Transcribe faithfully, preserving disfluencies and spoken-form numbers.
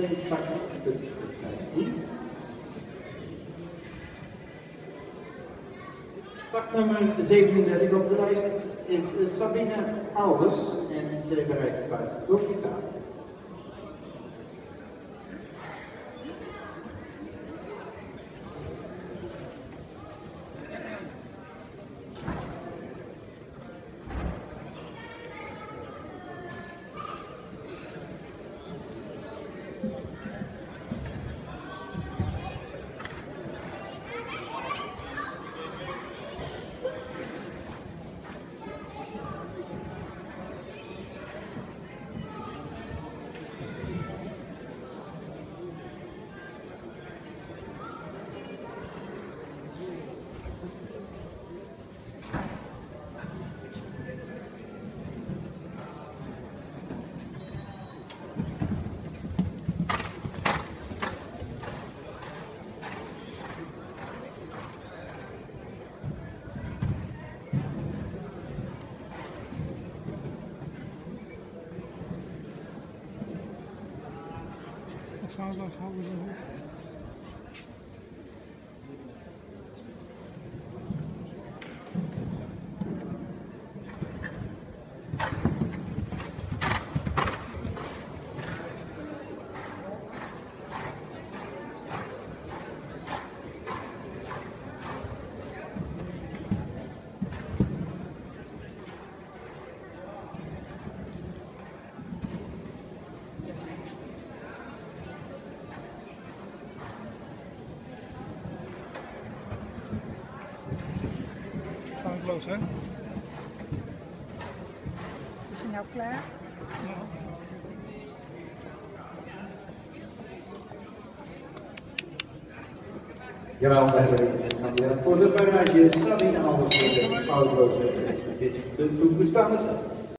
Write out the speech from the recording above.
twee pakken, punt vijftien. Pak nummer zevenendertig op de lijst is Sabine Alders en zij bereidt het paard door gitaar. Vaderland houden we op. Foutloos, hè? Is hij nou klaar? Ja. Jawel, we hebben voor de barrage Sabine Alders met de foutloze. Dit is de toegestane stand.